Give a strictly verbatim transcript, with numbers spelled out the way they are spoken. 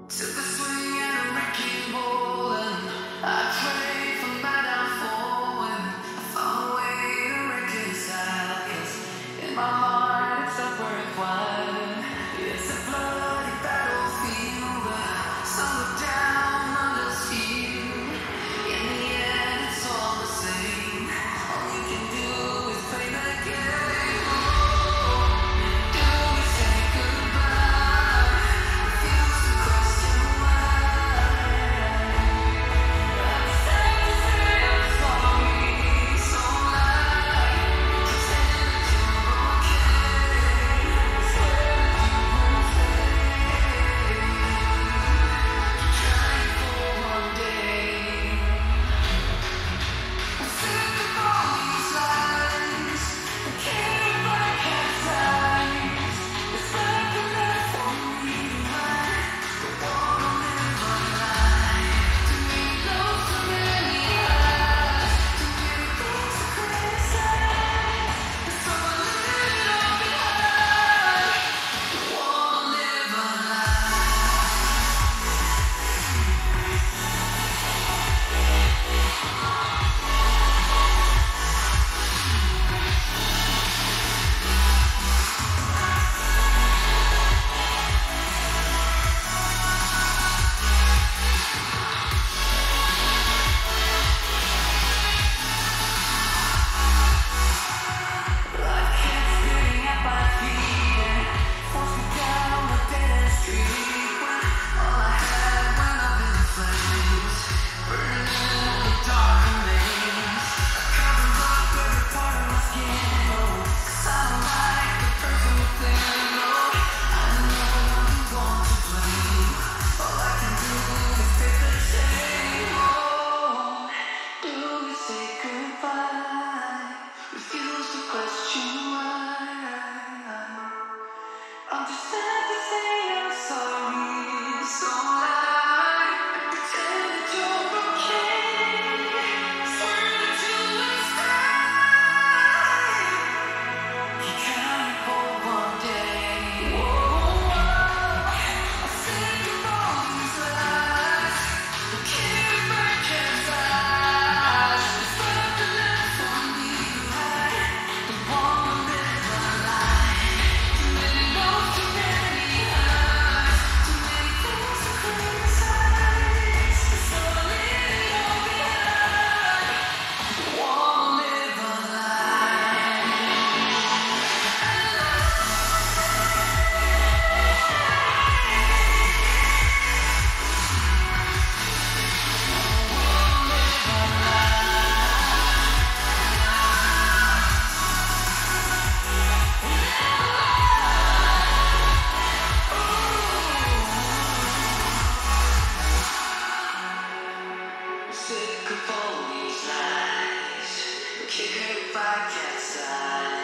Took a swing at a wrecking ball and I prayed for my downfall and I found a way to reconcile. 'Cause in my heart it's not worthwhile. It's a bloody battlefield, but some look down, others fear. In the end it's all the same. All you can do is play the game. Do we say goodbye? Refuse to question why. I'm sad to say I'm sorry, so lie. Pretend that you're okay. Swear that you won't stay. Trying for one day. I'm sick of all these lies. I can't buy cat's eyes. It's like a left for me to hide. Don't wanna live a lie. Too many lows, too many highs. Too many things to criticize. There's so a little behind. Don't wanna live a lie. Life kept spinning at my feet and forced me down a dead-end street when all I had went up in flames, burning in the dark remains. I covered up every part of my skin, oh, 'cause I don't like the person within, oh. I know I'm going to blame. All I can do is take the shame, oh. Do we say goodbye? Refuse to question why. I'm just sad to say I'm sorry, so lie. Pretend that you're okay. Swear that you will stay. Keep counting for one day. Whoa, I'm sick of all these lies. I can't break cat's eyes. There's nothing left for me to hide. Don't wanna live a lie. Too many lows, too many highs. Too many things to criticize. There's so little behind. Don't wanna live a lie. Sick of all these lies. Can't buy cat's eyes.